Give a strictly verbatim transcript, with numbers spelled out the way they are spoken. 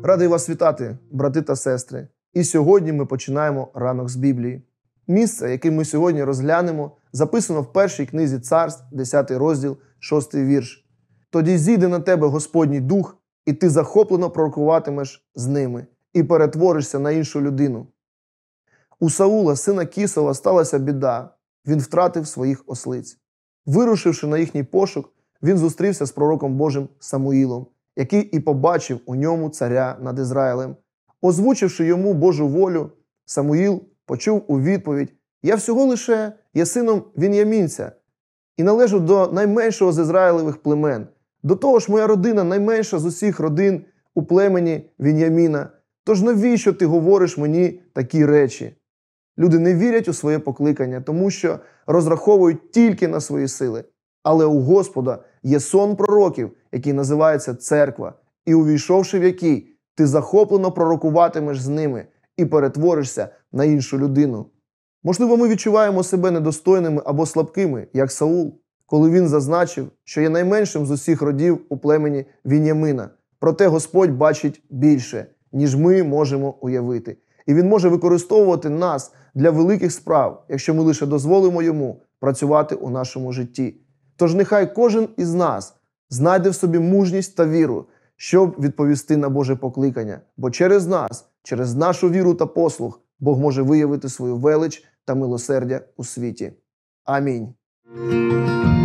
Радий вас вітати, брати та сестри. І сьогодні ми починаємо ранок з Біблії. Місце, яке ми сьогодні розглянемо, записано в першій книзі Царств, десятий розділ, шостий вірш. «Тоді зійде на тебе Господній Дух, і ти захоплено пророкуватимеш з ними, і перетворишся на іншу людину». У Саула, сина Кісова, сталася біда. Він втратив своїх ослиць. Вирушивши на їхній пошук, він зустрівся з пророком Божим Самуїлом, який і побачив у ньому царя над Ізраїлем. Озвучивши йому Божу волю, Самуїл почув у відповідь: «Я всього лише є сином Він'ямінця і належу до найменшого з Ізраїлевих племен. До того ж, моя родина найменша з усіх родин у племені Він'яміна. Тож навіщо ти говориш мені такі речі?» Люди не вірять у своє покликання, тому що розраховують тільки на свої сили. Але у Господа є сон пророків, який називається церква, і увійшовши в який, ти захоплено пророкуватимеш з ними і перетворишся на іншу людину. Можливо, ми відчуваємо себе недостойними або слабкими, як Саул, коли він зазначив, що є найменшим з усіх родів у племені Він'ямина. Проте Господь бачить більше, ніж ми можемо уявити. І Він може використовувати нас для великих справ, якщо ми лише дозволимо Йому працювати у нашому житті. Тож нехай кожен із нас знайде в собі мужність та віру, щоб відповісти на Боже покликання. Бо через нас, через нашу віру та послух, Бог може виявити свою велич та милосердя у світі. Амінь.